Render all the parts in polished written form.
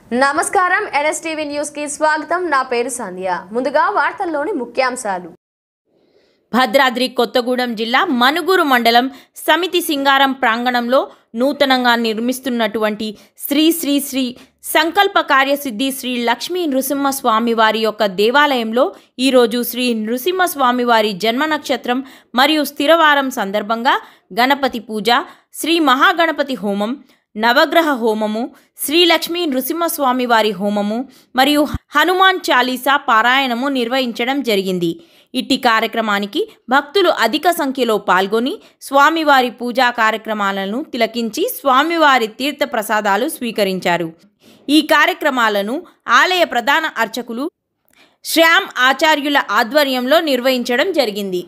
నమస్కారం NSTV news కి స్వాగతం। నా పేరు సంధ్య। ముందుగా వార్తల్లోని ముఖ్యాంశాలు। భద్రాద్రి కొత్తగూడెం జిల్లా మనుగురు మండలం సమితి సింగారం ప్రాంగణంలో నూతనంగా నిర్మిస్తున్నటువంటి శ్రీ శ్రీ శ్రీ సంకల్ప కార్యసిద్ధి శ్రీ లక్ష్మీ నృసింహస్వామి వారి యొక్క దేవాలయంలో ఈరోజు శ్రీ నృసింహస్వామి వారి జన్మ నక్షత్రం మరియు స్థిరవారం సందర్భంగా గణపతి పూజ, శ్రీ మహాగణపతి హోమం, నవగ్రహ హోమము, శ్రీ లక్ష్మీ నృసింహస్వామి వారి హోమము మరియు హనుమాన్ చాలీసా పారాయణము నిర్వహించడం జరిగింది। ఇట్టి కార్యక్రమానికి భక్తులు అధిక సంఖ్యలో పాల్గొని స్వామివారి పూజా కార్యక్రమాలను తిలకించి స్వామివారి తీర్థ ప్రసాదాలు స్వీకరించారు। ఈ కార్యక్రమాలను ఆలయ ప్రధాన అర్చకులు శ్యామ్ ఆచార్యుల ఆధ్వర్యంలో నిర్వహించడం జరిగింది।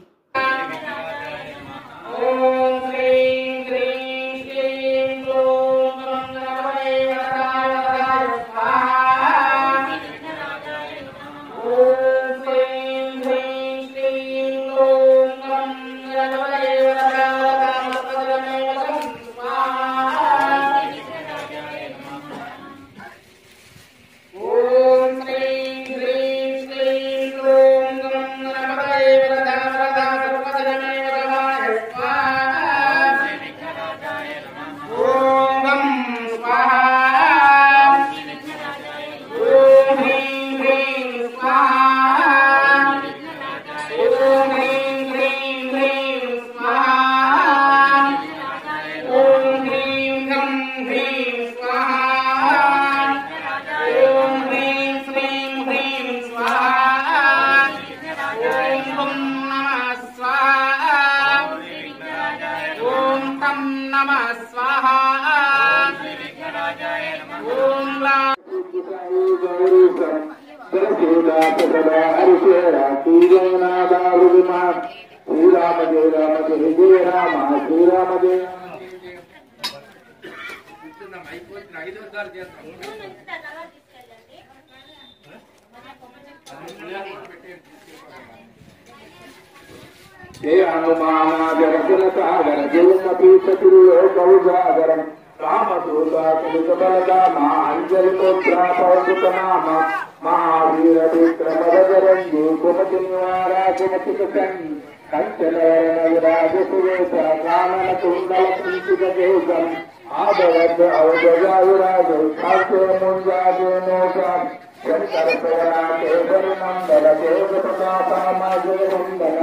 जय हनुमानागर सागर जलमती चतुर्लोकौजागरं रामदूताकुलितबलधामा अंजलिपुत्रा पवनसुतनाम महावीर विक्रमरजरञ्जि कुमति निवारा कुमतिकसन् कंचनवरनविराजसुवेश काननकुण्डलकुञ्चितकेशम् आदवद् औजजाविराजौ काश्यमुञ्जाजनोषा शङ्कर सेना केसरिनन्दन तेजप्रतापनमजयवन्दन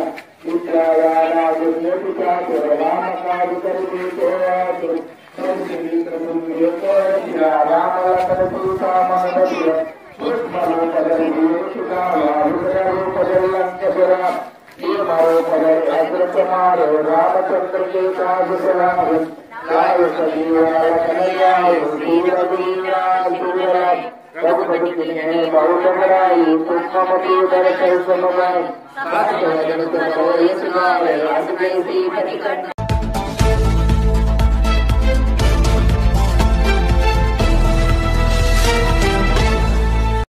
रामचंद्र के रघुपति बहुलरायु सूक्ष्ममती दर्शन